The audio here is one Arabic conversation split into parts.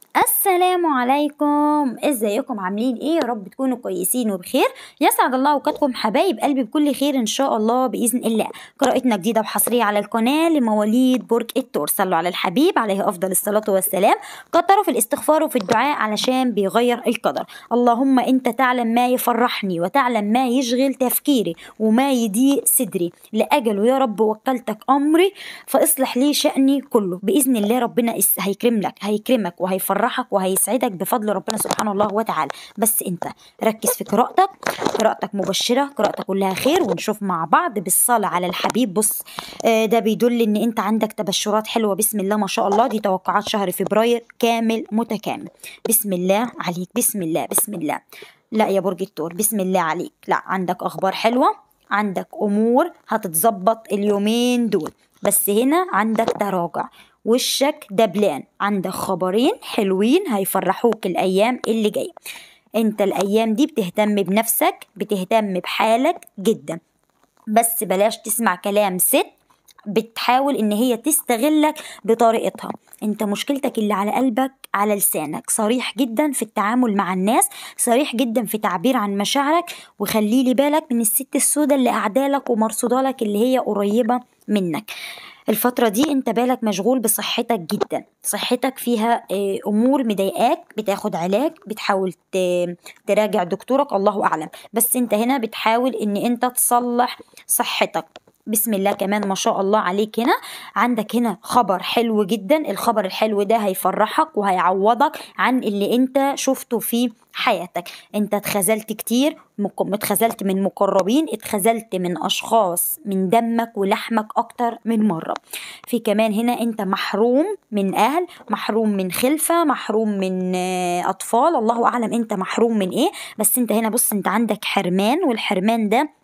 السلام عليكم، ازيكم؟ عاملين ايه؟ يا رب تكونوا كويسين وبخير. يسعد الله اوقاتكم حبايب قلبي بكل خير ان شاء الله باذن الله. قراءتنا جديده وحصريه على القناه لمواليد برج الثور. صلوا على الحبيب عليه افضل الصلاه والسلام. كتروا في الاستغفار وفي الدعاء علشان بيغير القدر. اللهم انت تعلم ما يفرحني وتعلم ما يشغل تفكيري وما يضيق صدري، لاجله يا رب وكلتك امري فاصلح لي شأني كله. باذن الله ربنا هيكرمك وهيفرحك وهيسعدك بفضل ربنا سبحانه الله وتعالى. بس انت ركز في قراءتك مبشرة، قراءتك كلها خير. ونشوف مع بعض بالصلاة على الحبيب. بص، ده بيدل ان انت عندك تبشرات حلوة بسم الله ما شاء الله. دي توقعات شهر فبراير كامل متكامل. بسم الله عليك، بسم الله بسم الله. لا يا برج الثور، بسم الله عليك. لا، عندك اخبار حلوة، عندك امور هتتظبط اليومين دول. بس هنا عندك تراجع، وشك دبلان. عندك خبرين حلوين هيفرحوك الايام اللي جايه. انت الايام دي بتهتم بنفسك، بتهتم بحالك جدا. بس بلاش تسمع كلام ست بتحاول ان هي تستغلك بطريقتها. انت مشكلتك اللي على قلبك على لسانك. صريح جدا في التعامل مع الناس، صريح جدا في تعبير عن مشاعرك. وخليلي بالك من الست السوداء اللي قاعدالك ومرصودالك اللي هي قريبة منك. الفترة دي انت بالك مشغول بصحتك جدا. صحتك فيها امور مضايقاك، بتاخد علاج، بتحاول تراجع دكتورك، الله اعلم. بس انت هنا بتحاول ان انت تصلح صحتك. بسم الله كمان ما شاء الله عليك. هنا عندك هنا خبر حلو جدا. الخبر الحلو ده هيفرحك وهيعوضك عن اللي انت شفته في حياتك. انت اتخذلت كتير، اتخذلت من مقربين، اتخذلت من اشخاص من دمك ولحمك اكتر من مرة. في كمان هنا انت محروم من اهل، محروم من خلفة، محروم من اطفال، الله اعلم انت محروم من ايه. بس انت هنا بص، انت عندك حرمان، والحرمان ده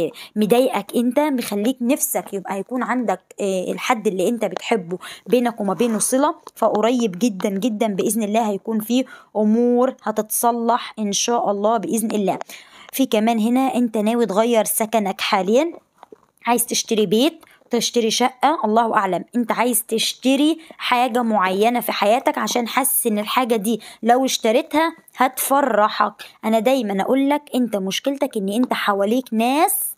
مضايقك، انت مخليك نفسك يكون عندك الحد اللي انت بتحبه بينك وما بينه صلة. فقريب جدا جدا بإذن الله هيكون فيه امور هتتصلح ان شاء الله بإذن الله. في كمان هنا انت ناوي تغير سكنك حاليا، عايز تشتري بيت، تشتري شقة، الله أعلم. أنت عايز تشتري حاجة معينة في حياتك عشان حاسس إن الحاجة دي لو اشتريتها هتفرحك. أنا دايما أقولك أنت مشكلتك إن أنت حواليك ناس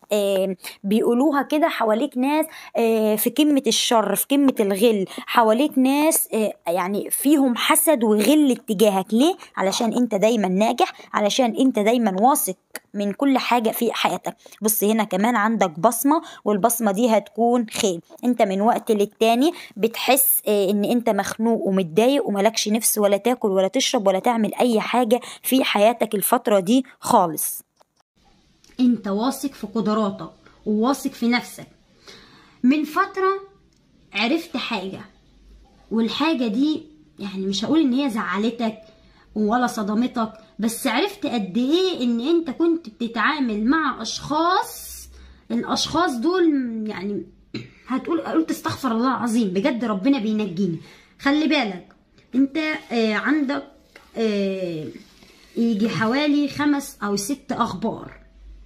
بيقولوها كده، حواليك ناس في قمة الشر، في قمة الغل. حواليك ناس يعني فيهم حسد وغل اتجاهك. ليه؟ علشان انت دايما ناجح، علشان انت دايما واثق من كل حاجة في حياتك. بص هنا كمان عندك بصمة، والبصمة دي هتكون خير. انت من وقت للتاني بتحس ان انت مخنوق ومتضايق وملكش نفس ولا تاكل ولا تشرب ولا تعمل اي حاجة في حياتك الفترة دي خالص. انت واثق في قدراتك وواثق في نفسك. من فترة عرفت حاجة، والحاجة دي يعني مش هقول ان هي زعلتك ولا صدمتك، بس عرفت قد ايه ان انت كنت بتتعامل مع الاشخاص دول. يعني قلت استغفر الله العظيم، بجد ربنا بينجيني. خلي بالك انت عندك يجي حوالي 5 أو 6 اخبار.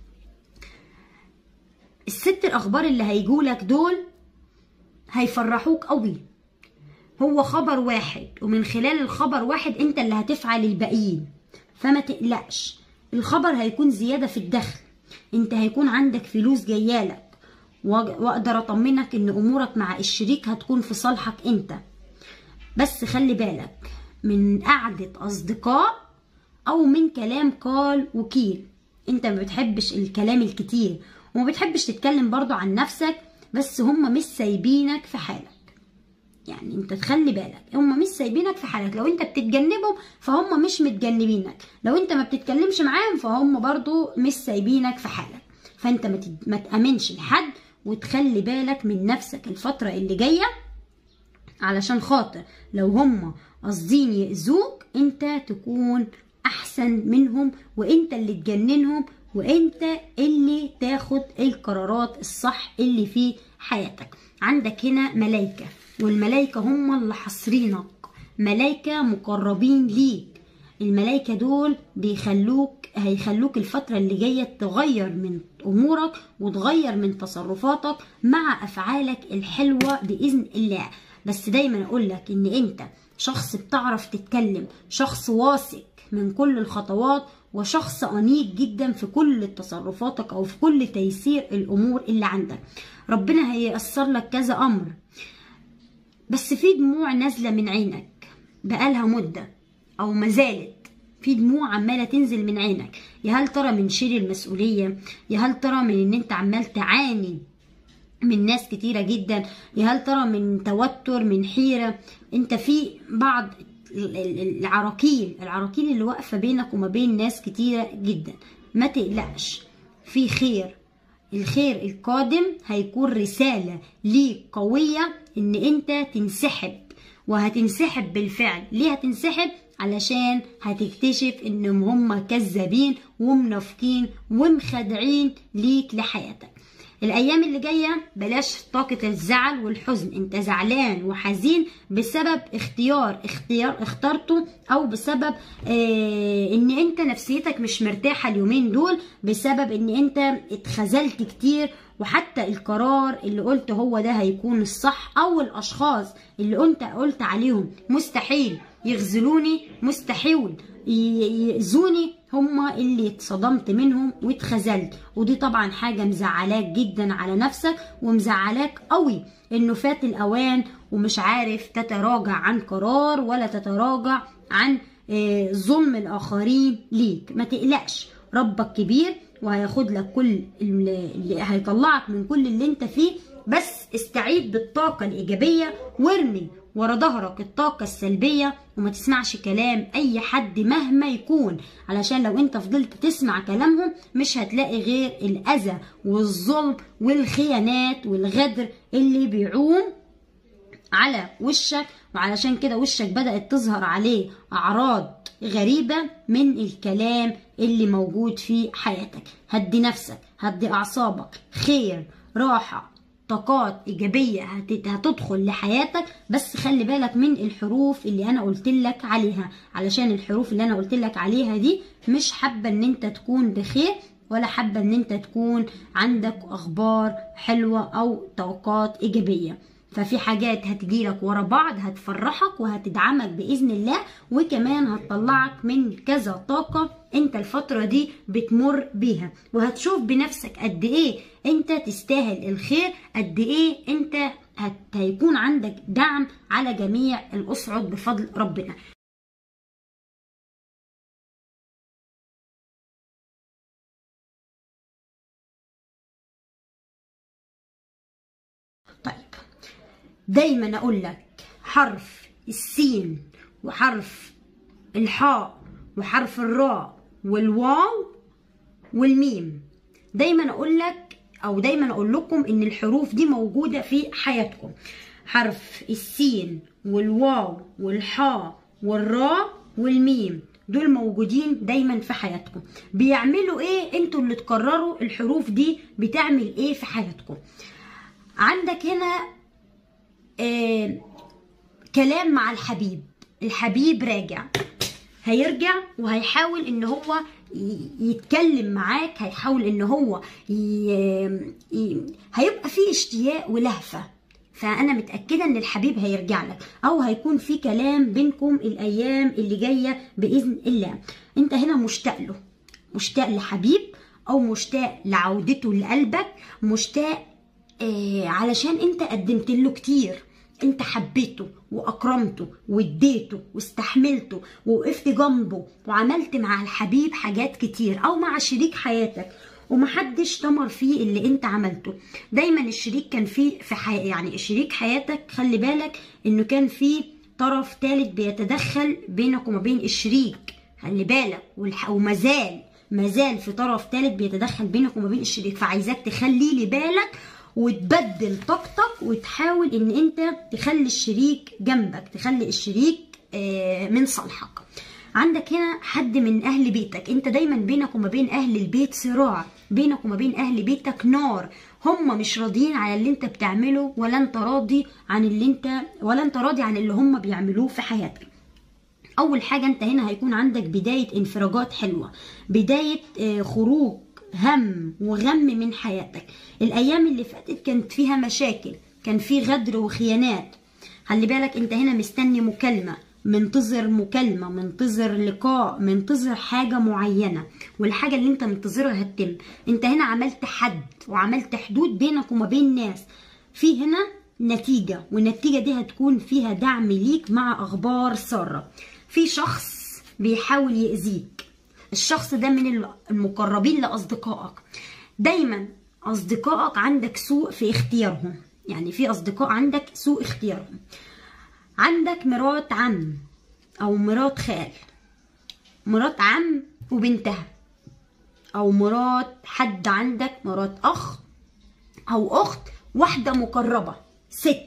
ال6 الاخبار اللي هيجولك دول هيفرحوك قوي. هو خبر واحد، ومن خلال الخبر واحد انت اللي هتفعل الباقيين، فما تقلقش. الخبر هيكون زيادة في الدخل، انت هيكون عندك فلوس جايالك، واقدر اطمنك ان امورك مع الشريك هتكون في صالحك انت. بس خلي بالك من قعدة اصدقاء او من كلام قال وكيل. انت ما بتحبش الكلام الكتير وما بتحبش تتكلم برضو عن نفسك، بس هم مش سايبينك في حالك. يعني انت تخلي بالك، هم مش سايبينك في حالك. لو انت بتتجنبهم فهم مش متجنبينك، لو انت ما بتتكلمش معاهم فهم برضو مش سايبينك في حالك. فانت ما تأمنش لحد، وتخلي بالك من نفسك الفترة اللي جاية، علشان خاطر لو هم قاصدين يأذوك انت تكون احسن منهم، وانت اللي تجننهم، وانت اللي تاخد القرارات الصح اللي في حياتك. عندك هنا ملايكة، والملايكة هم اللي حاصرينك، ملايكة مقربين ليك. الملايكة دول هيخلوك الفترة اللي جاية تغير من امورك وتغير من تصرفاتك مع افعالك الحلوة بإذن الله. بس دايما اقولك ان انت شخص بتعرف تتكلم، شخص واثق من كل الخطوات، وشخص أنيق جدا في كل تصرفاتك أو في كل تيسير الأمور اللي عندك. ربنا هييسر لك كذا أمر، بس في دموع نازلة من عينك بقالها مدة أو مازالت، في دموع عمالة تنزل من عينك. يا هل ترى من شيل المسؤولية؟ يا هل ترى من ان انت عمال تعاني من ناس كتيرة جدا؟ يا هل ترى من توتر، من حيرة؟ انت في بعض العراقيل اللي واقفة بينك وما بين ناس كتيرة جدا. ما تقلقش، في خير. الخير القادم هيكون رسالة ليك قوية ان انت تنسحب، وهتنسحب بالفعل. ليه هتنسحب؟ علشان هتكتشف انهم هم كذابين ومنافقين ومخادعين ليك لحياتك. الايام اللي جايه بلاش طاقه الزعل والحزن. انت زعلان وحزين بسبب اختيار اخترته، او بسبب ان انت نفسيتك مش مرتاحه اليومين دول، بسبب ان انت اتخذلت كتير، وحتى القرار اللي قلت هو ده هيكون الصح، او الاشخاص اللي انت قلت عليهم مستحيل يخذلوني، مستحيل يأذوني، هما اللي اتصدمت منهم واتخذلت. ودي طبعا حاجة مزعلاك جدا على نفسك، ومزعلاك قوي انه فات الاوان ومش عارف تتراجع عن قرار ولا تتراجع عن ظلم الاخرين ليك. ما تقلقش، ربك كبير وهياخد لك كل اللي هيطلعك من كل اللي انت فيه. بس استعيد بالطاقة الإيجابية، وارمي ورا ظهرك الطاقة السلبية، وما تسمعش كلام أي حد مهما يكون، علشان لو انت فضلت تسمع كلامهم مش هتلاقي غير الأذى والظلم والخيانات والغدر اللي بيعوم على وشك. وعلشان كده وشك بدأت تظهر عليه أعراض غريبة من الكلام اللي موجود في حياتك. هدي نفسك، هدي أعصابك، خير، راحة، طاقات إيجابية هتدخل لحياتك. بس خلي بالك من الحروف اللي أنا قلتلك عليها، علشان الحروف اللي أنا قلتلك عليها دي مش حابة إن أنت تكون بخير، ولا حابة إن أنت تكون عندك أخبار حلوة أو طاقات إيجابية. ففي حاجات هتجيلك ورا بعض هتفرحك وهتدعمك بإذن الله، وكمان هتطلعك من كذا طاقة انت الفترة دي بتمر بيها، وهتشوف بنفسك قد ايه انت تستاهل الخير، قد ايه انت هيكون عندك دعم على جميع الأصعد بفضل ربنا. طيب، دايما اقول لك حرف السين وحرف الحاء وحرف الراء والواو والميم، دايما اقول لك او دايما اقول لكم ان الحروف دي موجودة في حياتكم. حرف السين والواو والحاء والراء والميم دول موجودين دايما في حياتكم. بيعملوا ايه؟ انتوا اللي تقرروا الحروف دي بتعمل ايه في حياتكم. عندك هنا كلام مع الحبيب. الحبيب راجع، هيرجع وهيحاول ان هو يتكلم معاك، هيحاول ان هو هيبقى فيه اشتياق ولهفة. فانا متأكدة ان الحبيب هيرجع لك، او هيكون في كلام بينكم الايام اللي جاية باذن الله. انت هنا مشتاق له، مشتاق لحبيب، او مشتاق لعودته لقلبك، مشتاق علشان انت قدمت له كتير، انت حبيته واكرمته واديته واستحملته ووقفت جنبه وعملت مع الحبيب حاجات كتير، او مع شريك حياتك ومحدش تمر فيه اللي انت عملته. دايما الشريك كان فيه يعني شريك حياتك خلي بالك انه كان فيه طرف ثالث بيتدخل بينك وما بين الشريك، خلي بالك، ومازال في طرف ثالث بيتدخل بينك وما بين الشريك. فعايزاك تخلي لي بالك وتبدل طاقتك وتحاول ان انت تخلي الشريك جنبك، تخلي الشريك من صالحك. عندك هنا حد من اهل بيتك، انت دايما بينك وما بين اهل البيت صراع، بينك وما بين اهل بيتك نار، هم مش راضيين على اللي انت بتعمله، ولا انت راضي عن اللي هم بيعملوه في حياتك. اول حاجة انت هنا هيكون عندك بداية انفراجات حلوة، بداية خروج هم وغم من حياتك. الايام اللي فاتت كانت فيها مشاكل، كان في غدر وخيانات. خلي بالك انت هنا مستني مكالمة منتظر مكالمة، منتظر لقاء، منتظر حاجة معينة، والحاجة اللي انت منتظرها هتتم. انت هنا عملت حد وعملت حدود بينك وما بين ناس، في هنا نتيجة، والنتيجة دي هتكون فيها دعم ليك مع أخبار سارة. في شخص بيحاول يأذيك، الشخص ده من المقربين لأصدقائك. دايما أصدقائك عندك سوء في اختيارهم، يعني في أصدقاء عندك سوء اختيارهم. عندك مرات عم أو مرات خال، مرات عم وبنتها، أو مرات حد عندك، مرات أخ أو أخت، واحدة مقربة، ست.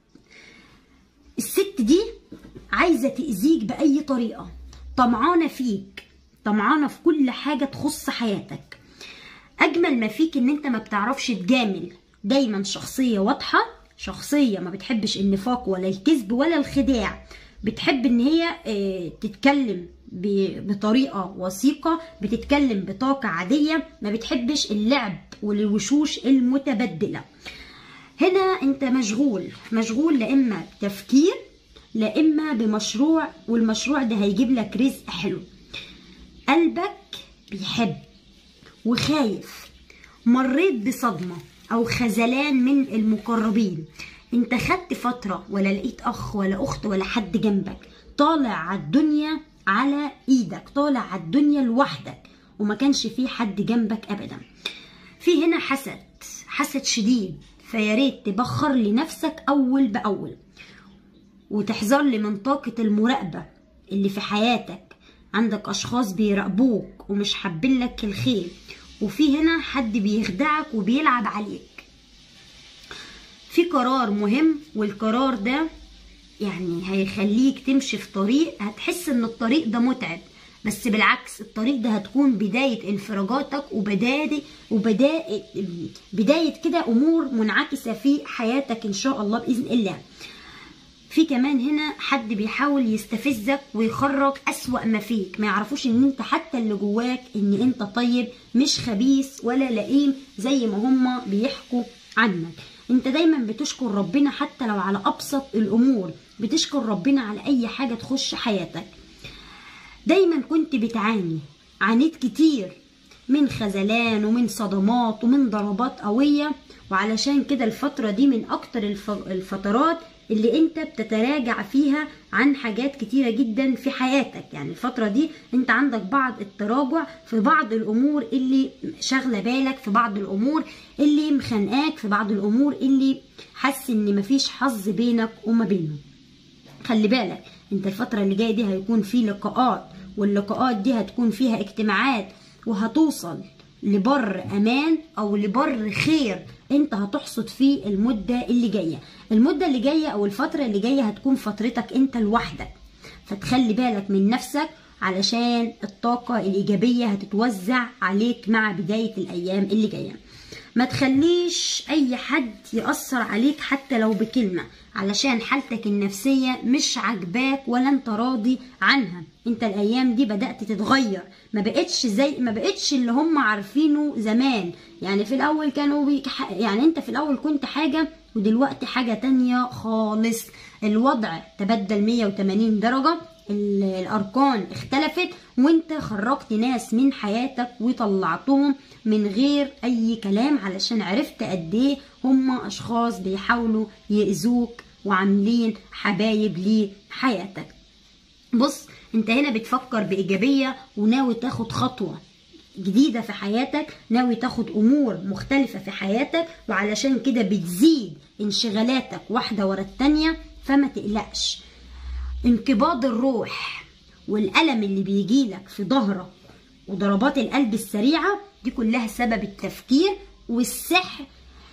الست دي عايزة تأذيك بأي طريقة، طمعانة فيك، طمعانة في كل حاجة تخص حياتك. أجمل ما فيك إن أنت ما بتعرفش تجامل، دايما شخصية واضحة، شخصية ما بتحبش النفاق ولا الكذب ولا الخداع، بتحب إن هي تتكلم بطريقة وثيقة، بتتكلم بطاقة عادية، ما بتحبش اللعب والوشوش المتبدلة. هنا انت مشغول لا اما بتفكير لا اما بمشروع، والمشروع ده هيجيب لك رزق حلو. قلبك بيحب وخايف، مريت بصدمة او خذلان من المقربين، انت خدت فترة ولا لقيت اخ ولا اخت ولا حد جنبك، طالع على الدنيا على ايدك، طالع على الدنيا لوحدك وما كانش في حد جنبك ابدا. في هنا حسد شديد، فياريت تبخر لنفسك اول باول، وتحذر لي من طاقة المراقبة اللي في حياتك. عندك اشخاص بيراقبوك ومش حابين لك الخير، وفي هنا حد بيخدعك وبيلعب عليك. في قرار مهم، والقرار ده يعني هيخليك تمشي في طريق هتحس ان الطريق ده متعب، بس بالعكس الطريق ده هتكون بداية انفراجاتك بداية كده امور منعكسة في حياتك ان شاء الله بإذن الله. في كمان هنا حد بيحاول يستفزك ويخرج أسوأ ما فيك، ما يعرفوش ان انت حتى اللي جواك ان انت طيب، مش خبيث ولا لئيم زي ما هما بيحكوا عنك. انت دايما بتشكر ربنا حتى لو على ابسط الامور، بتشكر ربنا على اي حاجة تخش حياتك. دايما كنت عانيت كتير من خذلان ومن صدمات ومن ضربات قوية، وعلشان كده الفترة دي من اكتر الفترات اللي انت بتتراجع فيها عن حاجات كتيرة جدا في حياتك. يعني الفترة دي انت عندك بعض التراجع في بعض الامور اللي شاغلة بالك، في بعض الامور اللي مخنقاك، في بعض الامور اللي حاسس ان مفيش حظ بينك وما بينه. خلي بالك انت الفترة اللي جاية دي هيكون في لقاءات، واللقاءات دي هتكون فيها اجتماعات، وهتوصل لبر امان او لبر خير انت هتحصد فيه المدة اللي جاية. المدة اللي جاية او الفترة اللي جاية هتكون فترتك انت لوحدك، فتخلي بالك من نفسك علشان الطاقة الايجابية هتتوزع عليك مع بداية الايام اللي جاية. ما تخليش اي حد يأثر عليك حتى لو بكلمة، علشان حالتك النفسية مش عاجباك ولا انت راضي عنها. انت الايام دي بدأت تتغير، ما بقتش اللي هم عارفينه زمان. يعني في الاول يعني انت في الاول كنت حاجة ودلوقتي حاجة تانية خالص. الوضع تبدل 180 درجة، الاركان اختلفت، وانت خرجت ناس من حياتك وطلعتهم من غير اي كلام، علشان عرفت قد ايه هم اشخاص بيحاولوا يأذوك وعاملين حبايب لحياتك. بص انت هنا بتفكر بإيجابية وناوي تاخد خطوة جديدة في حياتك، ناوي تاخد امور مختلفة في حياتك، وعلشان كده بتزيد انشغالاتك واحدة ورا التانية. فما تقلقش، انقباض الروح والألم اللي بيجيلك في ظهرك وضربات القلب السريعة دي كلها سبب التفكير والسحر.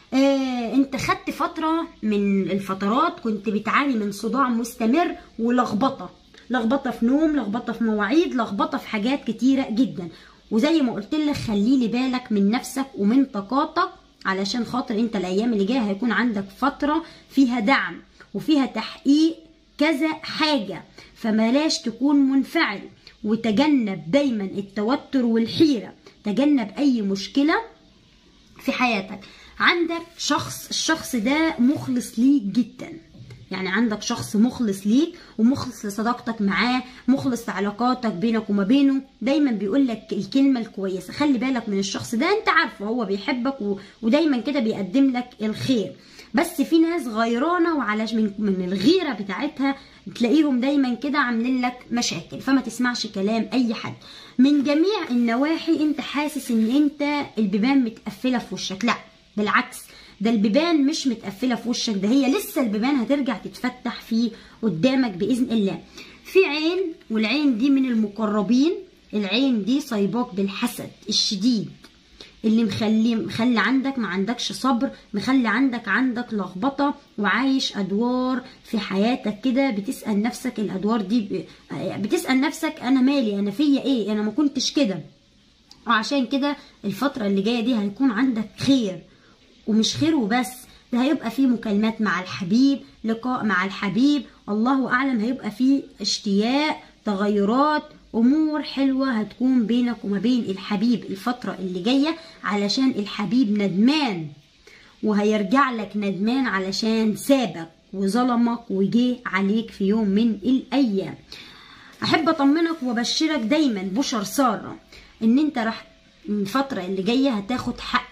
انت خدت فترة من الفترات كنت بتعاني من صداع مستمر ولخبطة في نوم، لخبطة في مواعيد، لخبطة في حاجات كتيرة جدا. وزي ما قلت لك خليلي بالك من نفسك ومن طاقاتك، علشان خاطر انت الايام اللي جايه هيكون عندك فترة فيها دعم وفيها تحقيق كذا حاجة، فملاش تكون منفعل، وتجنب دايما التوتر والحيرة، تجنب اي مشكلة في حياتك. عندك الشخص ده مخلص ليك جدا، يعني عندك شخص مخلص ليك ومخلص لصداقتك معاه، مخلص لعلاقاتك بينك وما بينه، دايما بيقول لك الكلمه الكويسه. خلي بالك من الشخص ده، انت عارفه هو بيحبك ودايما كده بيقدم لك الخير. بس في ناس غيرانه وعلاش من الغيره بتاعتها تلاقيهم دايما كده عاملين لك مشاكل، فما تسمعش كلام اي حد. من جميع النواحي انت حاسس ان انت البيبان متقفله في وشك، لا بالعكس، ده البيبان مش متقفله في وشك، ده هي لسه البيبان هترجع تتفتح في قدامك باذن الله. في عين، والعين دي من المقربين، العين دي صايباك بالحسد الشديد اللي مخلي عندك ما عندكش صبر، مخلي عندك لخبطه، وعايش ادوار في حياتك كده. بتسال نفسك الادوار دي بتسال نفسك انا مالي، انا فيا ايه، انا ما كنتش كده. وعشان كده الفتره اللي جايه دي هيكون عندك خير، ومش خير وبس، ده هيبقى فيه مكالمات مع الحبيب، لقاء مع الحبيب، الله اعلم هيبقى فيه اشتياق، تغيرات، امور حلوه هتكون بينك وما بين الحبيب الفتره اللي جايه، علشان الحبيب ندمان وهيرجع لك ندمان علشان سابك وظلمك وجه عليك في يوم من الايام. احب اطمنك وابشرك دايما بشر ساره ان انت راح الفتره اللي جايه هتاخد حقك،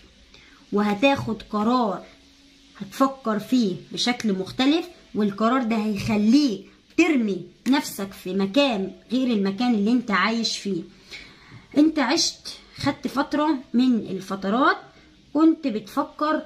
وهتاخد قرار هتفكر فيه بشكل مختلف، والقرار ده هيخليك ترمي نفسك في مكان غير المكان اللي انت عايش فيه. انت خدت فترة من الفترات كنت بتفكر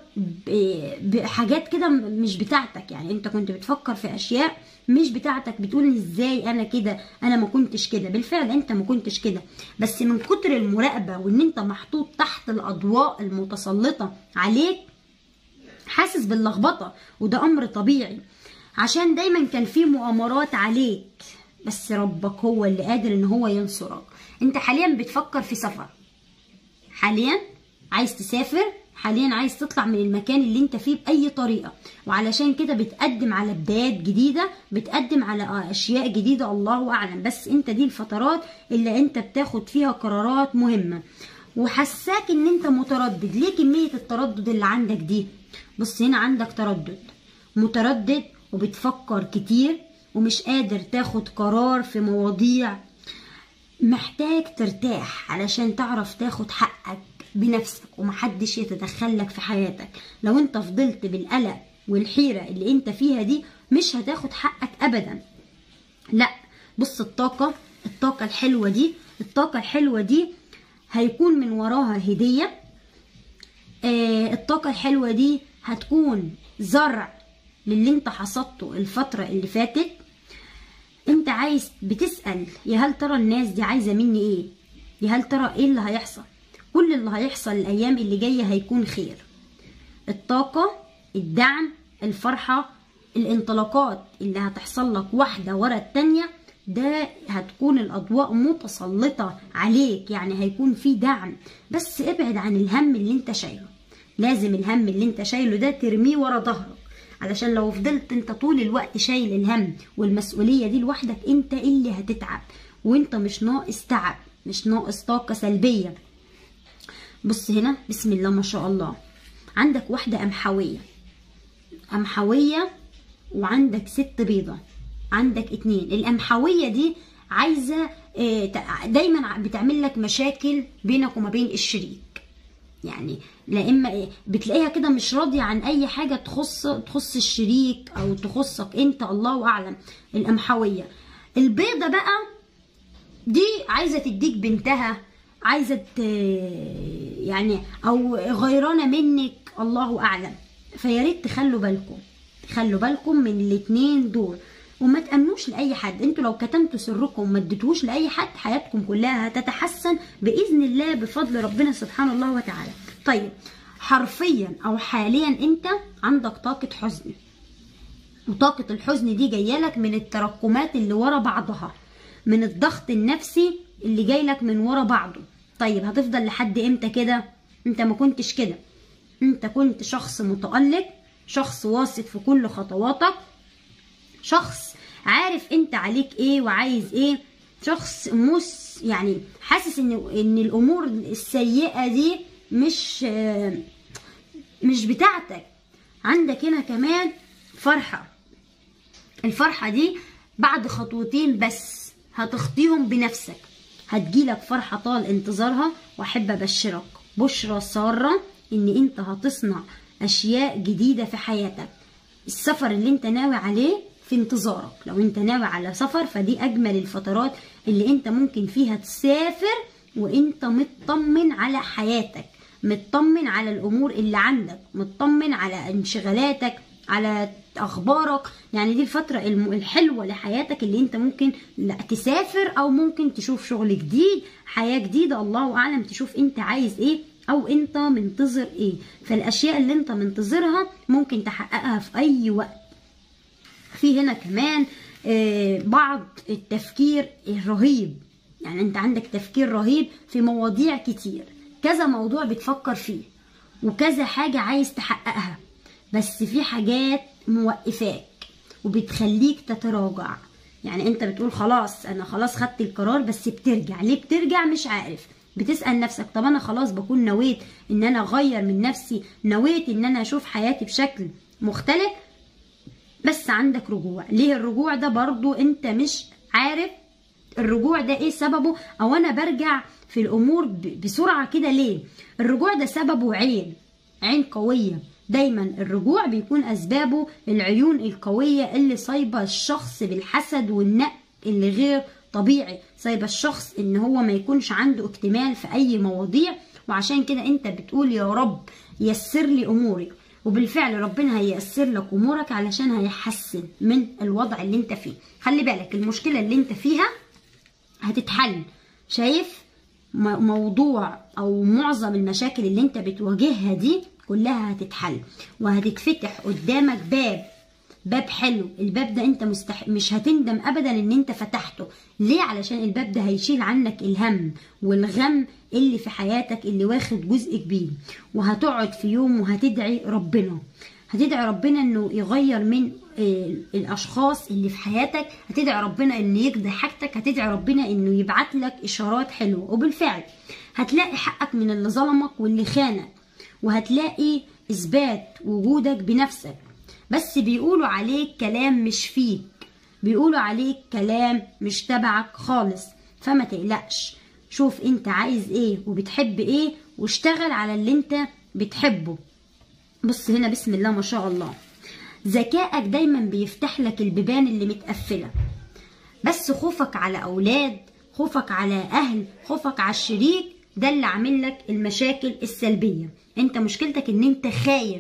بحاجات كده مش بتاعتك، يعني انت كنت بتفكر في اشياء مش بتاعتك، بتقول ازاي انا كده، انا ما كنتش كده. بالفعل انت ما كنتش كده، بس من كتر المراقبة وان انت محطوط تحت الاضواء المتسلطة عليك حاسس باللخبطة، وده امر طبيعي عشان دايما كان في مؤامرات عليك، بس ربك هو اللي قادر ان هو ينصرك. انت حاليا بتفكر في سفر، حاليا عايز تسافر، حاليا عايز تطلع من المكان اللي انت فيه بأي طريقة، وعلشان كده بتقدم على بدايات جديدة، بتقدم على اشياء جديدة، الله اعلم. بس انت دي الفترات اللي انت بتاخد فيها قرارات مهمة، وحساك ان انت متردد. ليه كمية التردد اللي عندك دي؟ بص هنا عندك متردد وبتفكر كتير ومش قادر تاخد قرار في مواضيع، محتاج ترتاح علشان تعرف تاخد حقك بنفسك ومحدش يتدخلك في حياتك. لو انت فضلت بالقلق والحيرة اللي انت فيها دي مش هتاخد حقك ابدا. لا بص، الطاقة الحلوة دي هيكون من وراها هدية. الطاقة الحلوة دي هتكون زرع للي انت حصدته الفترة اللي فاتت. انت بتسأل يا هل ترى الناس دي عايزة مني ايه، يا هل ترى ايه اللي هيحصل. كل اللي هيحصل الايام اللي جاية هيكون خير. الطاقة، الدعم، الفرحة، الانطلاقات اللي هتحصل لك واحدة ورا التانية، ده هتكون الاضواء متسلطة عليك، يعني هيكون في دعم. بس ابعد عن الهم اللي انت شايله، لازم الهم اللي انت شايله ده ترميه ورا ظهرك، علشان لو فضلت انت طول الوقت شايل الهم والمسؤولية دي لوحدك انت اللي هتتعب، وانت مش ناقص تعب، مش ناقص طاقة سلبية. بص هنا بسم الله ما شاء الله، عندك واحدة أمحوية وعندك 6 بيضة، عندك 2. الأمحوية دي عايزة دايما بتعمل لك مشاكل بينك وما بين الشريك، يعني لا اما بتلاقيها كده مش راضيه عن اي حاجه تخص الشريك او تخصك انت، الله اعلم. القمحويه. البيضه بقى دي عايزه تديك بنتها، عايزه يعني او غيرانه منك، الله اعلم. فيا ريت تخلوا بالكم من الاتنين دول، وما تأمنوش لأي حد. انتوا لو كتمتوا سركم ما اديتوش لأي حد حياتكم كلها هتتحسن بإذن الله بفضل ربنا سبحانه الله وتعالى. طيب حرفيا أو حاليا انت عندك طاقة حزن، وطاقة الحزن دي جايلك من التراكمات اللي ورا بعضها، من الضغط النفسي اللي جايلك من ورا بعضه. طيب هتفضل لحد امتى كده؟ انت ما كنتش كده، انت كنت شخص متألق، شخص واثق في كل خطواتك، شخص عارف انت عليك ايه وعايز ايه، شخص يعني حاسس ان الامور السيئة دي مش بتاعتك. عندك هنا كمان فرحة، الفرحة دي بعد خطوتين بس هتخطيهم بنفسك، هتجيلك فرحة طال انتظارها. واحب ابشرك بشرى سارة ان انت هتصنع اشياء جديدة في حياتك. السفر اللي انت ناوي عليه في انتظارك. لو انت ناوي على سفر فدي اجمل الفترات اللي انت ممكن فيها تسافر وانت مطمن على حياتك، مطمن على الامور اللي عندك، مطمن على انشغالاتك، على اخبارك. يعني دي الفترة الحلوة لحياتك اللي انت ممكن لا تسافر او ممكن تشوف شغل جديد، حياة جديدة، الله اعلم تشوف انت عايز ايه او انت منتظر ايه. فالاشياء اللي انت منتظرها ممكن تحققها في اي وقت. في هنا كمان بعض التفكير الرهيب، يعني انت عندك تفكير رهيب في مواضيع كتير، كذا موضوع بتفكر فيه وكذا حاجة عايز تحققها، بس في حاجات موقفاك وبتخليك تتراجع. يعني انت بتقول خلاص انا خلاص خدت القرار، بس بترجع. ليه بترجع؟ مش عارف. بتسأل نفسك طب انا خلاص بكون نويت ان انا اغير من نفسي، نويت ان انا اشوف حياتي بشكل مختلف، بس عندك رجوع. ليه الرجوع ده؟ برضو انت مش عارف الرجوع ده ايه سببه، او انا برجع في الامور بسرعة كده ليه. الرجوع ده سببه عين قوية. دايما الرجوع بيكون اسبابه العيون القوية اللي صايبة الشخص بالحسد والنق اللي غير طبيعي، صايبة الشخص ان هو ما يكونش عنده اكتمال في اي مواضيع. وعشان كده انت بتقول يا رب يسر لي اموري، وبالفعل ربنا هييسر لك امورك علشان هيحسن من الوضع اللي انت فيه. خلي بالك المشكلة اللي انت فيها هتتحل. شايف موضوع او معظم المشاكل اللي انت بتواجهها دي كلها هتتحل، وهتتفتح قدامك باب حلو. الباب ده انت مش هتندم ابدا ان انت فتحته. ليه؟ علشان الباب ده هيشيل عنك الهم والغم اللي في حياتك اللي واخد جزء كبير. وهتقعد في يوم وهتدعي ربنا، انه يغير من الاشخاص اللي في حياتك، هتدعي ربنا انه يقضي حاجتك، هتدعي ربنا انه يبعت لك اشارات حلوه. وبالفعل هتلاقي حقك من اللي ظلمك واللي خانك، وهتلاقي اثبات وجودك بنفسك. بس بيقولوا عليك كلام مش فيك، بيقولوا عليك كلام مش تبعك خالص. فما تقلقش، شوف انت عايز ايه وبتحب ايه واشتغل على اللي انت بتحبه. بص هنا بسم الله ما شاء الله، ذكائك دايما بيفتح لك البيبان اللي متقفلة، بس خوفك على اولاد، خوفك على اهل، خوفك على الشريك، ده اللي عامل لك المشاكل السلبية. انت مشكلتك ان انت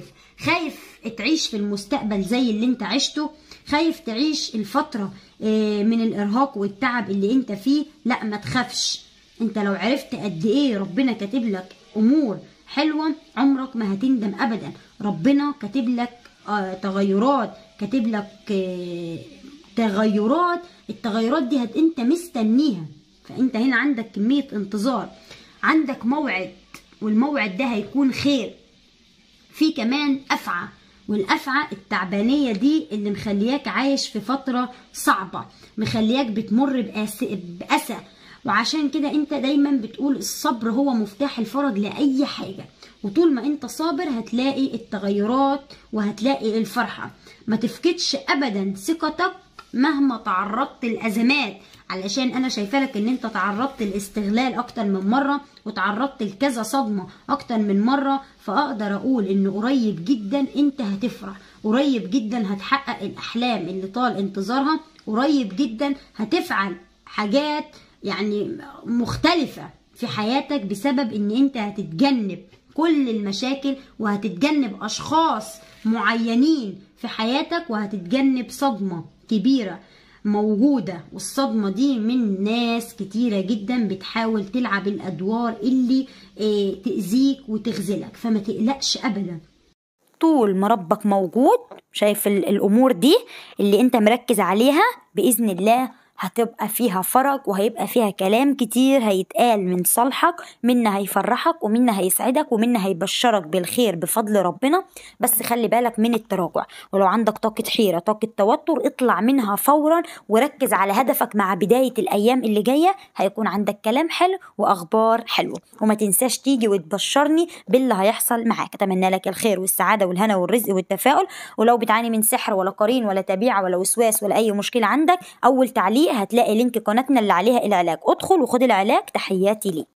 خايف تعيش في المستقبل زي اللي انت عشته، خايف تعيش الفترة من الارهاق والتعب اللي انت فيه. لا ما تخافش، انت لو عرفت قد ايه ربنا كاتب لك امور حلوة عمرك ما هتندم ابدا. ربنا كاتب لك تغيرات، كاتب لك تغيرات، التغيرات دي انت مستنيها. فانت هنا عندك كمية انتظار، عندك موعد، والموعد ده هيكون خير. في كمان أفعى، والأفعى التعبانية دي اللي مخلياك عايش في فترة صعبة، مخلياك بتمر بأسى. وعشان كده انت دايما بتقول الصبر هو مفتاح الفرج لأي حاجة، وطول ما انت صابر هتلاقي التغيرات وهتلاقي الفرحة. ما تفقدش أبدا ثقتك مهما تعرضت للأزمات، علشان انا شايفه لك ان انت تعرضت لاستغلال اكتر من مره، وتعرضت لكذا صدمه اكتر من مره. فاقدر اقول ان قريب جدا انت هتفرح، قريب جدا هتحقق الاحلام اللي طال انتظارها، قريب جدا هتفعل حاجات يعني مختلفه في حياتك بسبب ان انت هتتجنب كل المشاكل، وهتتجنب اشخاص معينين في حياتك، وهتتجنب صدمه كبيره موجودة. والصدمة دي من ناس كتيرة جدا بتحاول تلعب الأدوار اللي تأذيك وتخذلك. فما تقلقش أبدا، طول ما ربك موجود. شايف الأمور دي اللي انت مركز عليها بإذن الله هتبقى فيها فرج، وهيبقى فيها كلام كتير هيتقال من صالحك، منا هيفرحك ومنا هيسعدك ومنا هيبشرك بالخير بفضل ربنا. بس خلي بالك من التراجع، ولو عندك طاقة حيرة طاقة توتر اطلع منها فورا وركز على هدفك. مع بداية الأيام اللي جاية هيكون عندك كلام حلو وأخبار حلوة، وما تنساش تيجي وتبشرني باللي هيحصل معاك. أتمنى لك الخير والسعادة والهنا والرزق والتفاؤل. ولو بتعاني من سحر ولا قرين ولا تبيعة ولا وسواس ولا أي مشكلة عندك، أول تعليق هتلاقي لينك قناتنا اللي عليها العلاج، ادخل وخد العلاج. تحياتي ليك.